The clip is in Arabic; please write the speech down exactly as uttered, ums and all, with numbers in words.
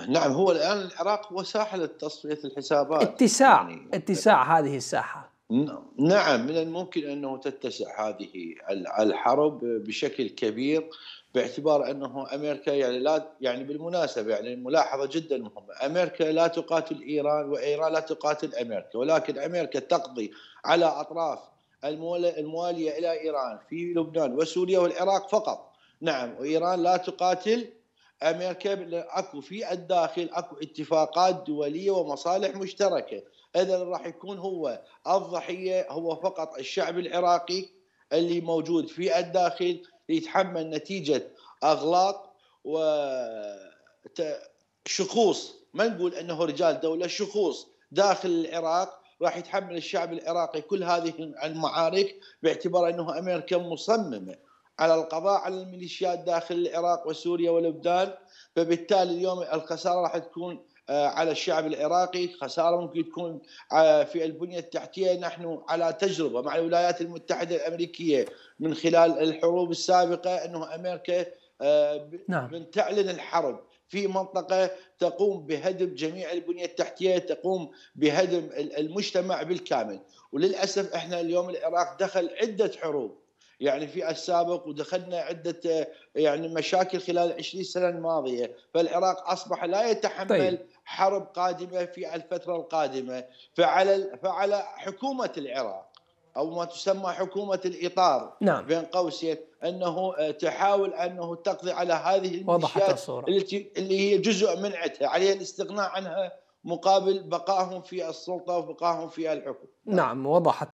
نعم، هو الآن العراق هو ساحة لتصفية الحسابات اتساع يعني. اتساع هذه الساحة. ن نعم، من الممكن أنه تتسع هذه ال الحرب بشكل كبير، باعتبار أنه أمريكا يعني لا يعني بالمناسبة يعني ملاحظة جدًا مهمة، أمريكا لا تقاتل إيران وإيران لا تقاتل أمريكا، ولكن أمريكا تقضي على أطراف المول الموالية إلى إيران في لبنان وسوريا والعراق فقط. نعم، وإيران لا تقاتل أمريكا. ب أكو في الداخل أكو اتفاقات دولية ومصالح مشتركة، إذًا راح يكون هو الضحية هو فقط الشعب العراقي اللي موجود في الداخل يتحمل نتيجة أغلاط و ت شخوص، ما نقول أنه رجال دولة، شخوص داخل العراق راح يتحمل الشعب العراقي كل هذه المعارك، باعتبار أنه أمريكا مصممة على القضاء على الميليشيات داخل العراق وسوريا ولبنان. فبالتالي اليوم الخسارة راح تكون آآ على الشعب العراقي، خسارة ممكن تكون آآ في البنية التحتية. نحن على تجربة مع الولايات المتحدة الأمريكية من خلال الحروب السابقة، أنه أمريكا آآ ب نعم. من تعلن الحرب في منطقة تقوم بهدم جميع البنية التحتية، تقوم بهدم ال المجتمع بالكامل. وللأسف إحنا اليوم العراق دخل عدة حروب، يعني في السابق ودخلنا عدة يعني مشاكل خلال العشرين سنة الماضية، فالعراق أصبح لا طيب. يتحمل حرب قادمة في الفترة القادمة. فعلى فعلى حكومة العراق أو ما تسمى حكومة الإطار نعم. بين قوسين أنه تحاول أنه تقضي على هذه وضحت الميليشيات الصورة. التي اللي هي جزء منعتها، عليها الاستغناء عنها مقابل بقائهم في السلطة وبقائهم في الحكم. نعم. نعم، وضحت